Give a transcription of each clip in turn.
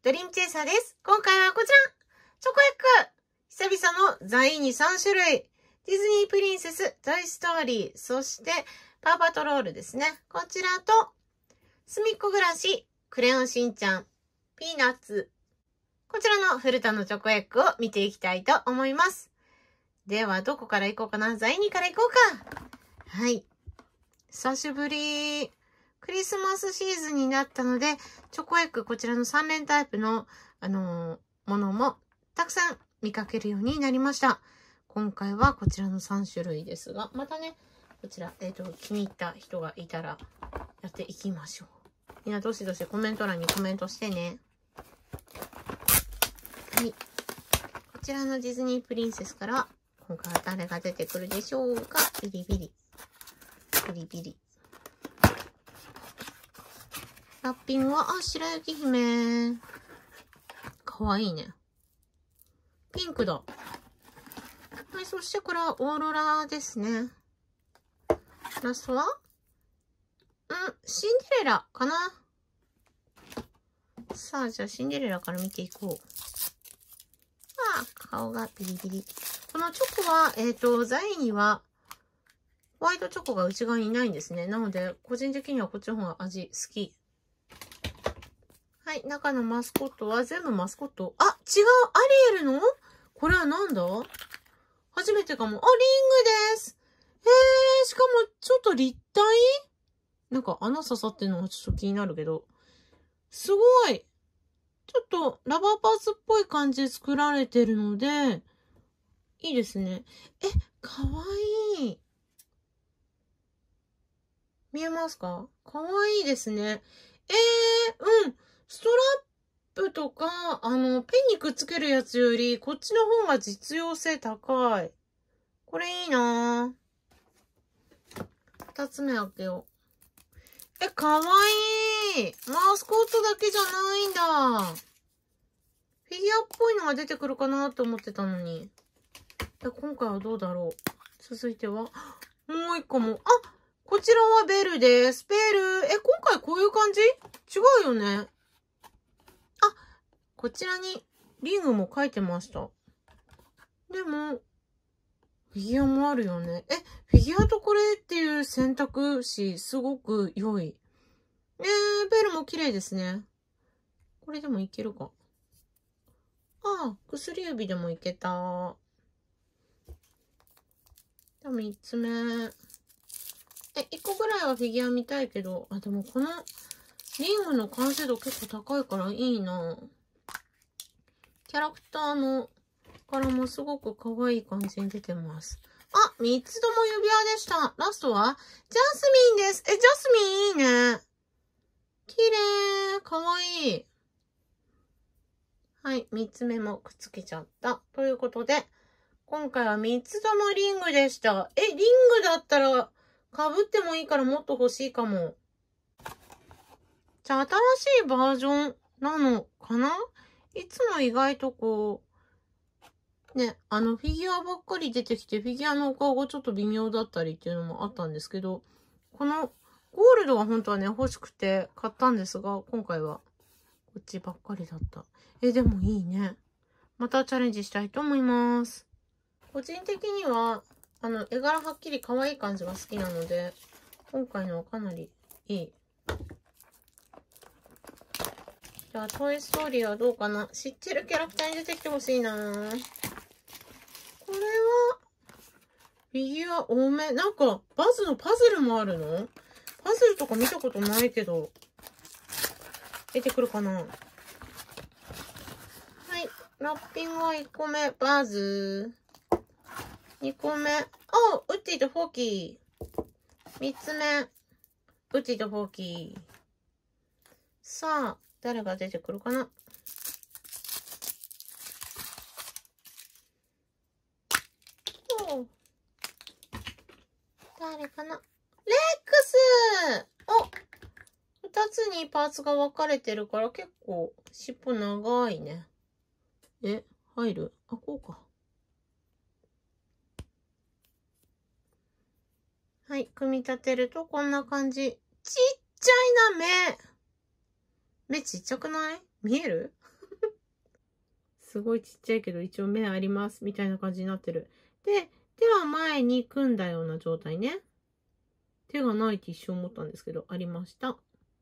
ドリームチェイサーです。今回はこちらチョコエッグ久々のザイーニ3種類ディズニープリンセス、トイストーリー、そしてパーパトロールですね。こちらと、すみっこ暮らし、クレヨンしんちゃん、ピーナッツ。こちらのフルタのチョコエッグを見ていきたいと思います。では、どこから行こうかな。ザイーニから行こうか。はい。久しぶり。クリスマスシーズンになったので、チョコエッグ、こちらの3連タイプの、ものもたくさん見かけるようになりました。今回はこちらの3種類ですが、またね、こちら、気に入った人がいたらやっていきましょう。みんなどしどしコメント欄にコメントしてね。はい。こちらのディズニープリンセスから、今回は誰が出てくるでしょうか。ビリビリ。ビリビリ。ラッピングは、白雪姫。かわいいね。ピンクだ。はい、そしてこれはオーロラですね。ラストはシンデレラかな。さあ、じゃあシンデレラから見ていこう。顔がビリビリ。このチョコは、ザイには、ホワイトチョコが内側にないんですね。なので、個人的にはこっちの方が味好き。はい、中のマスコットは全部マスコット。あ、違うアリエルのこれはなんだ初めてかも。リングです。しかもちょっと立体なんか穴刺さってるのがちょっと気になるけど。すごいちょっとラバーパーツっぽい感じで作られてるので、いいですね。かわいい。見えますか？かわいいですね。ストラップとか、ペンにくっつけるやつより、こっちの方が実用性高い。これいいなぁ。二つ目開けよう。かわいい。マスコットだけじゃないんだ。フィギュアっぽいのが出てくるかなと思ってたのに。今回はどうだろう。続いては、もう一個も。こちらはベルです。ベル。今回こういう感じ？違うよね。こちらにリングも書いてました。でも、フィギュアもあるよね。フィギュアとこれっていう選択肢、すごく良い。ベルも綺麗ですね。これでもいけるか。薬指でもいけた。じゃあ3つ目。1個ぐらいはフィギュア見たいけど、でもこのリングの完成度結構高いからいいな。キャラクターの柄もすごく可愛い感じに出てます。3つとも指輪でした。ラストはジャスミンです。ジャスミンいいね。綺麗。かわいい。はい、3つ目もくっつけちゃった。ということで、今回は3つともリングでした。リングだったら被ってもいいからもっと欲しいかも。じゃあ、新しいバージョンなのかないつも意外とこう、ね、フィギュアばっかり出てきて、フィギュアのお顔がちょっと微妙だったりっていうのもあったんですけど、このゴールドが本当はね、欲しくて買ったんですが、今回はこっちばっかりだった。でもいいね。またチャレンジしたいと思います。個人的には、絵柄はっきり可愛い感じが好きなので、今回のはかなりいい。じゃあ、トイストーリーはどうかな？知ってるキャラクターに出てきてほしいな。これは、フィギュア多め。なんか、バズのパズルもあるの？パズルとか見たことないけど、出てくるかな？はい。ラッピングは1個目、バズ。2個目、ウッディとフォーキー。3つ目、ウッディとフォーキー。さあ、誰が出てくるかな？誰かな？レックス！2つにパーツが分かれてるから結構尻尾長いね。入る？こうか。はい、組み立てるとこんな感じ。ちっちゃいな、目ちっちゃくない？見える？ すごいちっちゃいけど一応目あります。みたいな感じになってる。で、手は前に組んだような状態ね。手がないって一瞬思ったんですけど、ありました。はい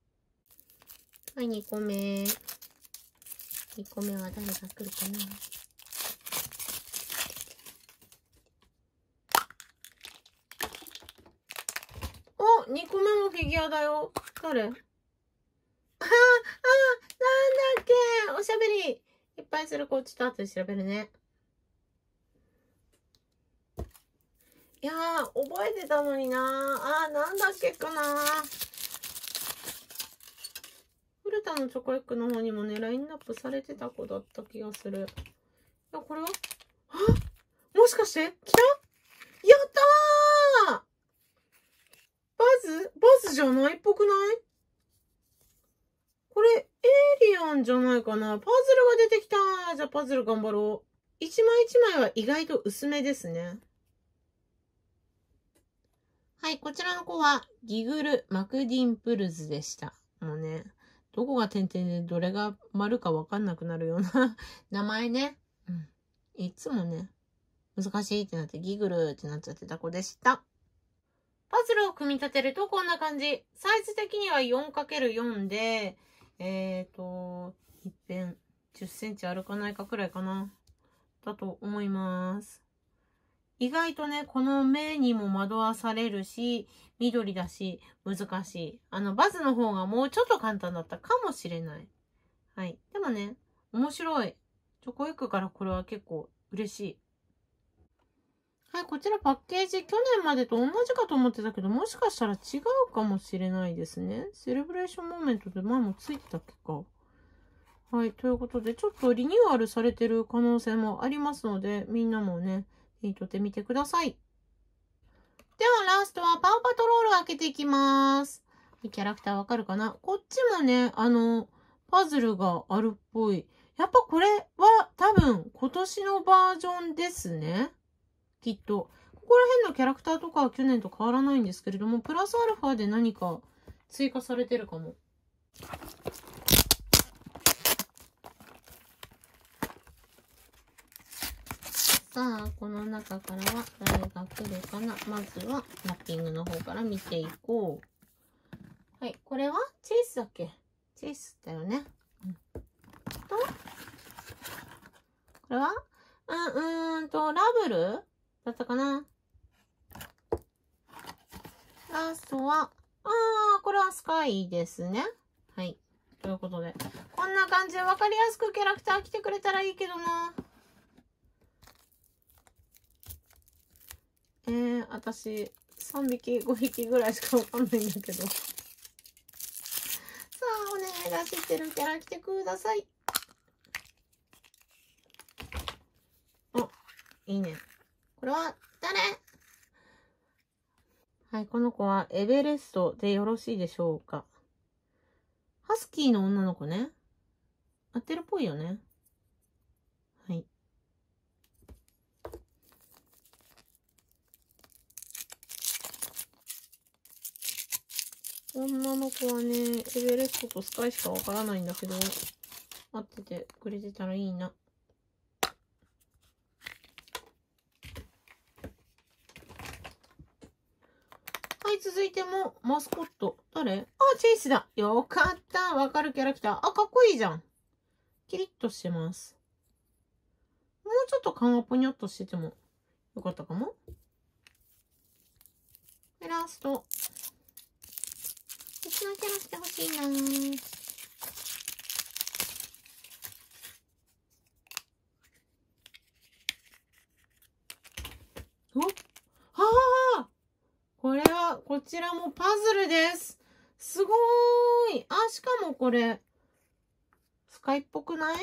、2個目。2個目は誰が来るかな。お、2個目もフィギュアだよ。誰？なんだっけ、おしゃべりいっぱいする子、ちょっと後で調べるね。いやー、覚えてたのになー。なんだっけかなー。古田のチョコエッグの方にもね、ラインナップされてた子だった気がする。いや、これはもしかして来た？やったー！バズじゃないっぽくない？これ、エイリアンじゃないかな。パズルが出てきた。じゃあパズル頑張ろう。一枚一枚は意外と薄めですね。はい、こちらの子はギグル・マクディンプルズでした。もうね、どこが点々でどれが丸かわかんなくなるような名前ね。いつもね、難しいってなってギグルってなっちゃってた子でした。パズルを組み立てるとこんな感じ。サイズ的には 4×4 で、一辺10センチあるかないかくらいかな。だと思います。意外とね、この目にも惑わされるし、緑だし、難しい。バズの方がもうちょっと簡単だったかもしれない。はい。でもね、面白い。チョコエッグからこれは結構嬉しい。はい、こちらパッケージ、去年までと同じかと思ってたけど、もしかしたら違うかもしれないですね。セレブレーションモーメントで前もついてたっけか。はい、ということで、ちょっとリニューアルされてる可能性もありますので、みんなもね、手に取ってみてください。では、ラストはパウパトロールを開けていきます。キャラクターわかるかな？こっちもね、パズルがあるっぽい。やっぱこれは多分今年のバージョンですね。きっと。ここら辺のキャラクターとかは去年と変わらないんですけれども、プラスアルファで何か追加されてるかも。さあ、この中からは誰が来るかな。まずはラッピングの方から見ていこう。はい、これはチェイスだっけ？チェイスだよね。と、これはラブルだったかな。ラストは、これはスカイですね。はい。ということで、こんな感じで分かりやすくキャラクター来てくれたらいいけどな。私、3匹、5匹ぐらいしかわかんないんだけど。さあ、お願いが知ってるキャラ来てください。お、いいね。これは誰？はい、この子はエベレストでよろしいでしょうか。ハスキーの女の子ね。合ってるっぽいよね。はい。女の子はね、エベレストとスカイしかわからないんだけど、合っててくれてたらいいな。はい、続いても、マスコット。誰？チェイスだ。よかった。わかるキャラクター。かっこいいじゃん。キリッとしてます。もうちょっと顔がポニョっとしててもよかったかも。で、ラスト。別のキャラ来てほしいなぁ。おはあ！これは、こちらもパズルです。すごーい。しかもこれ、スカイっぽくない？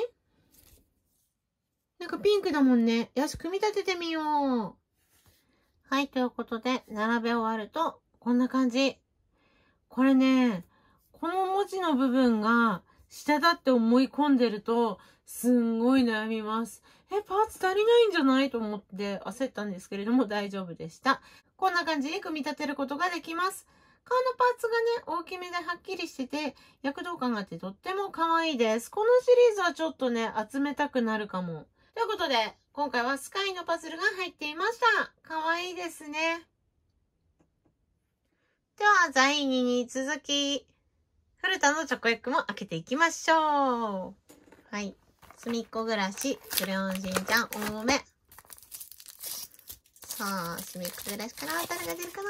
なんかピンクだもんね。よし、組み立ててみよう。はい、ということで、並べ終わると、こんな感じ。これね、この文字の部分が下だって思い込んでると、すんごい悩みます。パーツ足りないんじゃないと思って焦ったんですけれども大丈夫でした。こんな感じに組み立てることができます。 のパーツがね、大きめではっきりしてて、躍動感があってとっても可愛いです。このシリーズはちょっとね、集めたくなるかも。ということで、今回はスカイのパズルが入っていました。可愛いですね。では、第2に続き、古田のチョコエッグも開けていきましょう。はい。すみっこ暮らし、クレヨンしんちゃん多め。さあ、すみっこ暮らしから誰が出るかな。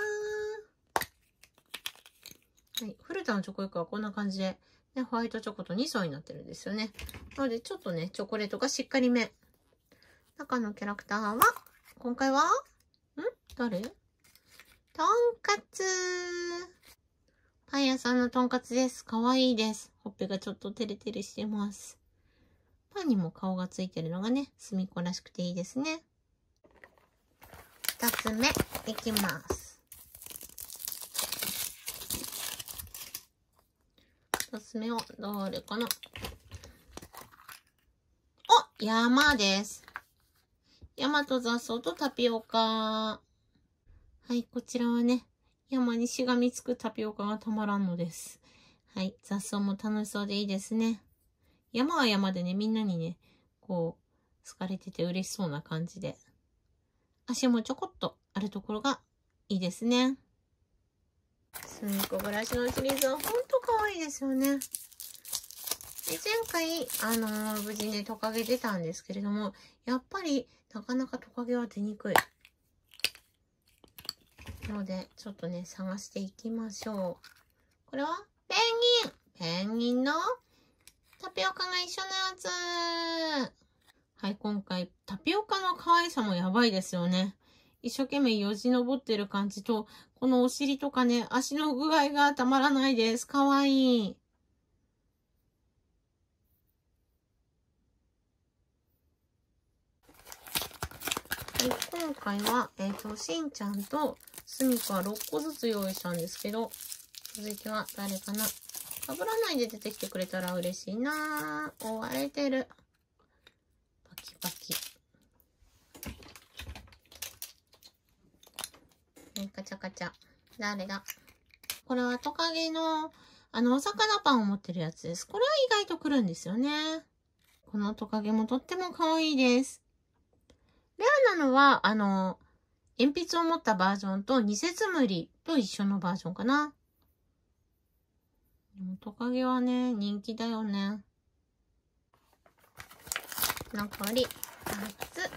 はい。古田のチョコエッグはこんな感じで、ね、ホワイトチョコと2層になってるんですよね。なので、ちょっとね、チョコレートがしっかりめ。中のキャラクターは、今回は、誰？とんかつ。パン屋さんのとんかつです。かわいいです。ほっぺがちょっとテレテレしてます。パンにも顔がついてるのがね、すみっこらしくていいですね。2つ目、いきます。2つ目は、どれかな。お、山です。山と雑草とタピオカ。はい、こちらはね、山にしがみつくタピオカがたまらんのです。はい、雑草も楽しそうでいいですね。山は山でね、みんなにね、こう、好かれてて嬉しそうな感じで。足もちょこっとあるところがいいですね。すみっこ暮らしのシリーズはほんと可愛いですよね。で、前回、無事ね、トカゲ出たんですけれども、やっぱり、なかなかトカゲは出にくい。なので、ちょっとね、探していきましょう。これはペンギン。ペンギンのタピオカが一緒のやつ。はい、今回、タピオカの可愛さもやばいですよね。一生懸命よじ登ってる感じと、このお尻とかね、足の具合がたまらないです。可愛い。はい、今回は、しんちゃんとすみこは6個ずつ用意したんですけど、続いては誰かな。被らないで出てきてくれたら嬉しいなぁ。追われてる。パキパキ。カチャカチャ。誰だ？これはトカゲの、お魚パンを持ってるやつです。これは意外と来るんですよね。このトカゲもとっても可愛いです。レアなのは、鉛筆を持ったバージョンとニセツムリと一緒のバージョンかな。でもトカゲはね、人気だよね。残り2つ。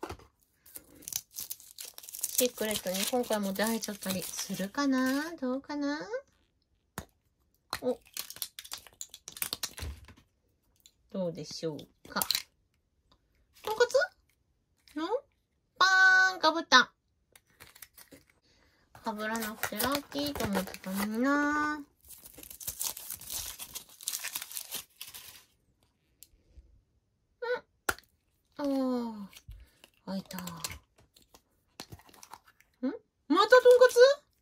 シークレットに今回も出会えちゃったりするかな？どうかな？お。どうでしょうか。とんかつのパーンかぶった。かぶらなくてラッキーと思ってたのにな。おー。開いた。またとんかつ？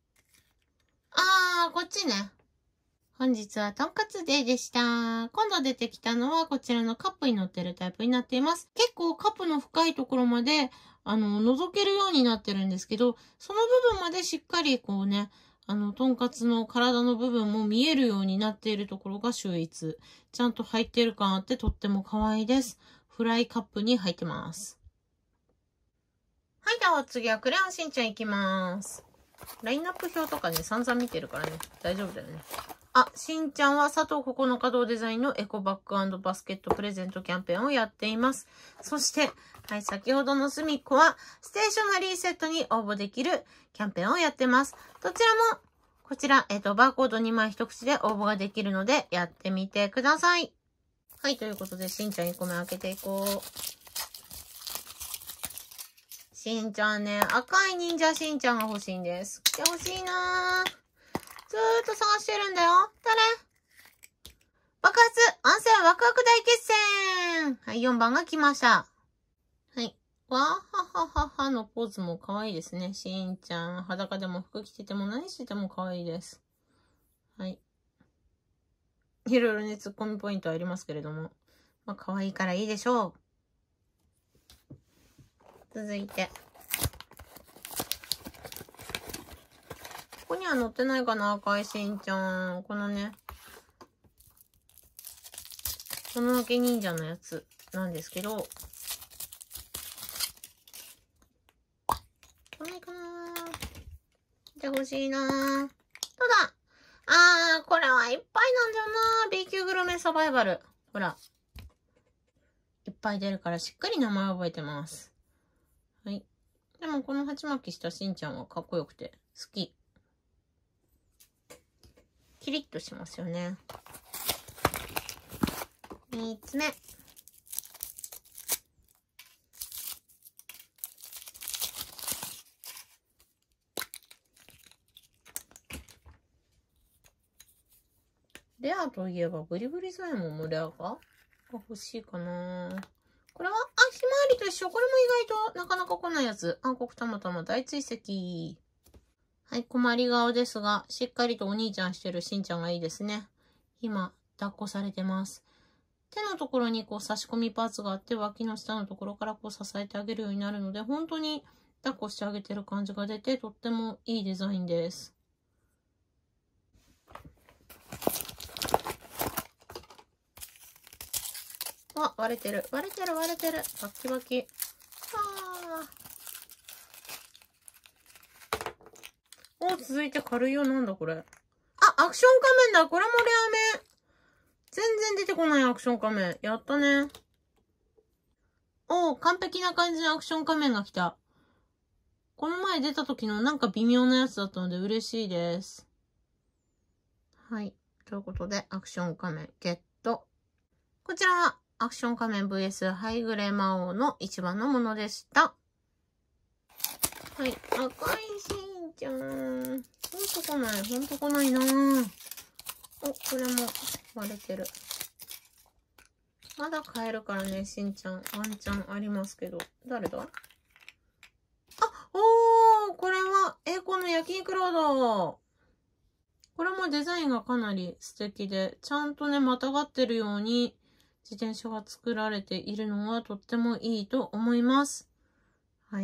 こっちね。本日はとんかつデーでした。今度出てきたのはこちらのカップに乗ってるタイプになっています。結構カップの深いところまで、覗けるようになってるんですけど、その部分までしっかりこうね、とんかつの体の部分も見えるようになっているところが秀逸。ちゃんと入ってる感あってとっても可愛いです。フライカップに入ってます。はい、では次はクレヨンしんちゃんいきます。ラインナップ表とかね、散々見てるからね、大丈夫だよね。しんちゃんは佐藤9日堂デザインのエコバッグ&バスケットプレゼントキャンペーンをやっています。そして、はい、先ほどのすみっこはステーショナリーセットに応募できるキャンペーンをやってます。どちらも、こちら、バーコード2枚一口で応募ができるので、やってみてください。はい、ということで、しんちゃん1個目開けていこう。しんちゃんね、赤い忍者しんちゃんが欲しいんです。来て欲しいなぁ。ずーっと探してるんだよ。誰？爆発温泉ワクワク大決戦！はい、4番が来ました。はい。わーははははのポーズも可愛いですね。しんちゃん、裸でも服着てても何してても可愛いです。はい。いろいろね、ツッコミポイントありますけれども。まあ、可愛いからいいでしょう。続いて。 こには載ってないかな、赤いしんちゃん。このね、もののけ忍者のやつなんですけど、来ないかな。じゃあ欲しいな。どうだ。これはいっぱいなんだよな。B 級グルメサバイバル。ほら。いっぱい出るからしっかり名前覚えてます。はい。でもこの鉢巻きしたしんちゃんはかっこよくて好き。キリッとしますよね。3つ目。レアといえばブリブリゾエモンもレアが欲しいかな。これはひまわりと一緒。これも意外となかなか来ないやつ。暗黒たまたま大追跡。はい、困り顔ですが、しっかりとお兄ちゃんしてるしんちゃんがいいですね。今、抱っこされてます。手のところにこう差し込みパーツがあって、脇の下のところからこう支えてあげるようになるので、本当に抱っこしてあげてる感じが出て、とってもいいデザインです。割れてる。割れてる。バッキバキ。続いて軽いよ。なんだこれ。アクション仮面だ。これもレアめ。全然出てこないアクション仮面。やったね。完璧な感じのアクション仮面が来た。この前出た時のなんか微妙なやつだったので嬉しいです。はい。ということで、アクション仮面ゲット。こちらは、アクション仮面 VS ハイグレ魔王の一番のものでした。はい。赤いしんちゃん。ほんと来ないなぁ。これも割れてる。まだ買えるからね、しんちゃん。ワンチャンありますけど。誰だ？これは、この焼肉ロード。これもデザインがかなり素敵で、ちゃんとね、またがってるように、自転車が作られているのはとってもいいと思います。はい。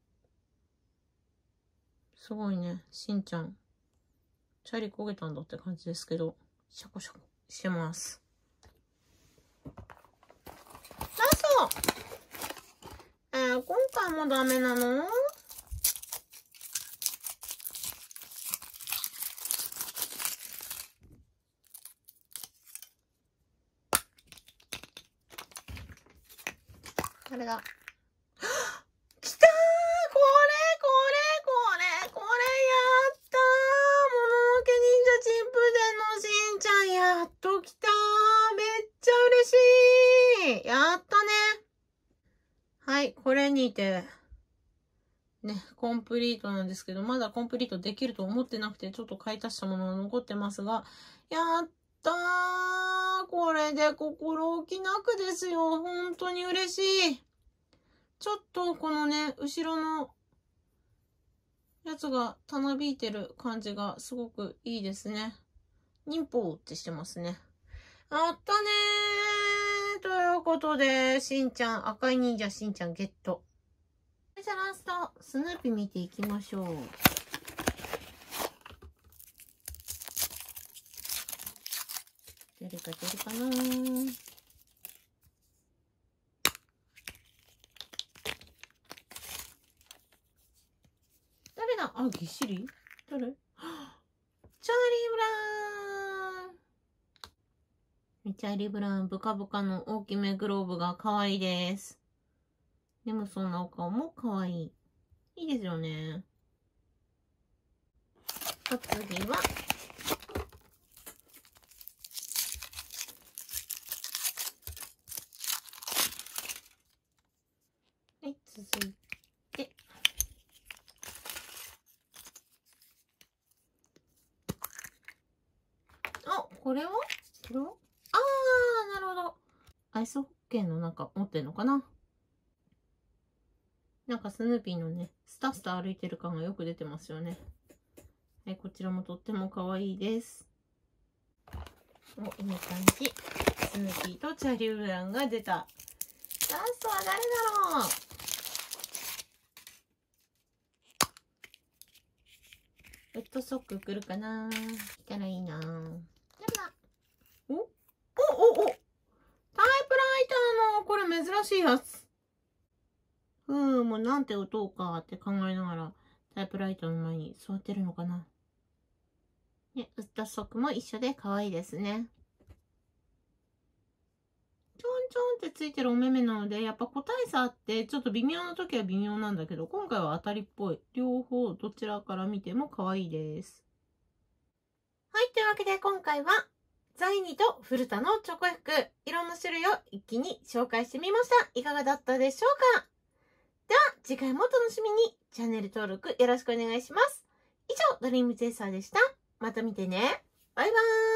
すごいね、しんちゃん。チャリ焦げたんだって感じですけど、シャコシャコしてます。ラスト！今回もダメなの？あれだ。来たー！これやったー！もののけ忍者チンプゼのしんちゃん、やっと来たー！めっちゃ嬉しい！やったね。はい、これにて、ね、コンプリートなんですけど、まだコンプリートできると思ってなくて、ちょっと買い足したものが残ってますが、やったー！これで心置きなくですよ。本当に嬉しい。ちょっとこのね、後ろのやつがたなびいてる感じがすごくいいですね。忍法ってしてますね。あったねー。ということで、しんちゃん、赤い忍者しんちゃんゲット。じゃあラスト、スヌーピー見ていきましょう。出るかなー。誰だ？ぎっしり？誰？チャーリー・ブラウン。チャーリー・ブラウン、ブカブカの大きめグローブが可愛いです。眠そうなお顔も可愛い。いいですよね。お次は、はい、続いて、これはなるほど。アイスホッケーの中持ってんのかな？なんかスヌーピーのね、スタスタ歩いてる感がよく出てますよね。はい、こちらもとっても可愛いです。いい感じ。スヌーピーとチャーリー・ブラウンが出た。ラストは誰だろう？ ウッドソック来るかな？来たらいいな。おタイプライターの、これ珍しいやつ。もうなんて打とうかって考えながら、タイプライターの前に座ってるのかな。ね、ウッドソックも一緒で可愛いですね。ちょんちょんってついてるお目目なので、やっぱ個体差あって、ちょっと微妙な時は微妙なんだけど、今回は当たりっぽい。両方どちらから見ても可愛いです。はい、というわけで今回は、ザイニと古田のチョコ服、いろんな種類を一気に紹介してみました。いかがだったでしょうか？では、次回もお楽しみに。チャンネル登録よろしくお願いします。以上、ドリームチェイサーでした。また見てね。バイバーイ。